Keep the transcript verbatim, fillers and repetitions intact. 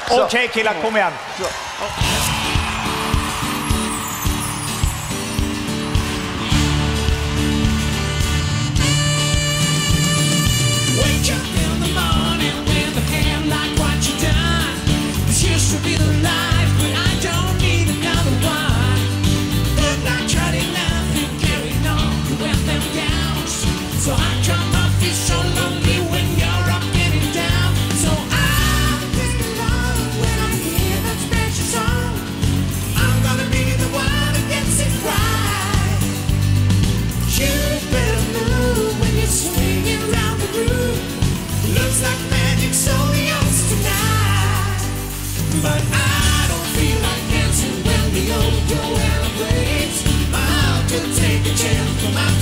Okej okay, killar, kom igen. Så. But I don't feel like dancing when the old Joanna plays. My heart could take a chance for my